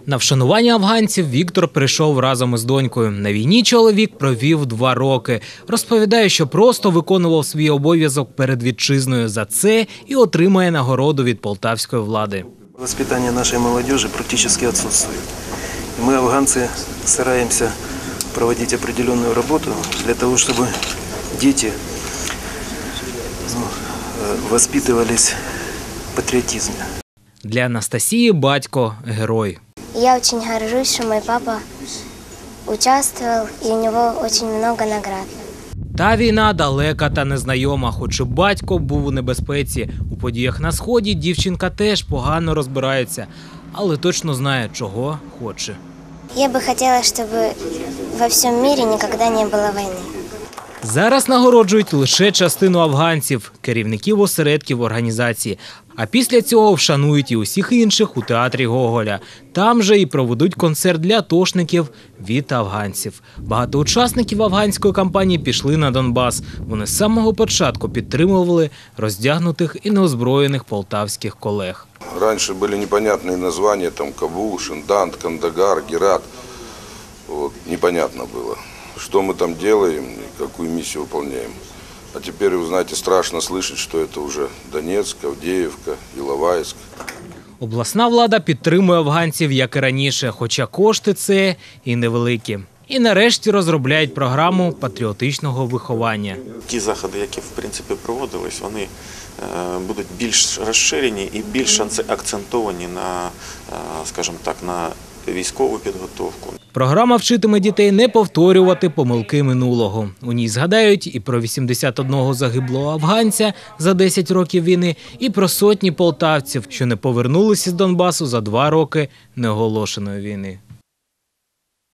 На вшанування афганців Віктор прийшов разом із донькою. На війні чоловік провів 2 роки. Розповідає, що просто виконував свій обов'язок перед вітчизною. За це і отримає нагороду від полтавської влади. Воспитание нашей молодежи практически отсутствует. Мы, афганцы, стараемся проводить определенную работу для того, чтобы дети воспитывались в патриотизме. Для Анастасії батько – герой. Я очень горжусь, что мой папа участвовал, и у него очень много наград. Та війна далека та незнайома, хоч і батько був у небезпеці. У подіях на Сході дівчинка теж погано розбирається, але точно знає, чого хоче. Я бы хотела, чтобы во всем мире никогда не было войны. Зараз нагороджують лише частину афганців, керівників осередків організації. А після цього вшанують і усіх інших у театрі Гоголя. Там же і проведуть концерт для атошників від афганців. Багато учасників афганської кампанії пішли на Донбас. Вони з самого початку підтримували роздягнутих і неозброєних полтавських колег. Раніше були непонятні названня, там Кабул, Шиндант, Кандагар, Герат. Вот, непонятно було, что мы там делаем и какую миссию выполняем. А теперь, вы знаете, страшно слышать, что это уже Донецк, Авдеевка, Іловайськ. Обласна влада підтримує афганців, як і раніше, хоча кошти це і невеликі. І нарешті розробляють програму патріотичного виховання. Ті заходи, які в принципі проводились, вони будуть більш розширені і більш акцентовані на, скажімо так, на військову підготовку. Програма вчитиме дітей не повторювати помилки минулого. У ній згадають і про 81 загиблого афганця за 10 років війни, і про сотні полтавців, що не повернулися з Донбасу за 2 роки неоголошеної війни.